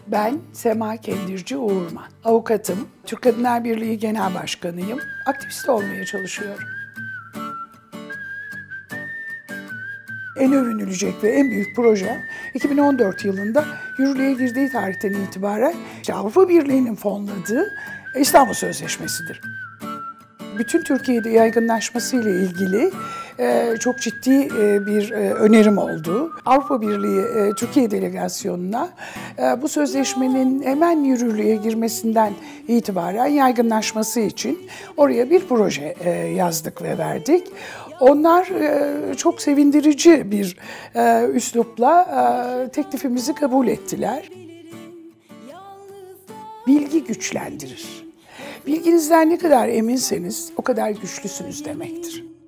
Ben Sema Kendirci Uğurman. Avukatım, Türk Kadınlar Birliği Genel Başkanıyım. Aktivist olmaya çalışıyorum. En övünülecek ve en büyük proje 2014 yılında yürürlüğe girdiği tarihten itibaren Avrupa Birliği'nin fonladığı İstanbul Sözleşmesi'dir. Bütün Türkiye'de yaygınlaşmasıyla ilgili çok ciddi bir önerim oldu. Avrupa Birliği Türkiye Delegasyonu'na bu sözleşmenin hemen yürürlüğe girmesinden itibaren yaygınlaşması için oraya bir proje yazdık ve verdik. Onlar çok sevindirici bir üslupla teklifimizi kabul ettiler. Bilgi güçlendirir. Bilginizden ne kadar eminseniz o kadar güçlüsünüz demektir.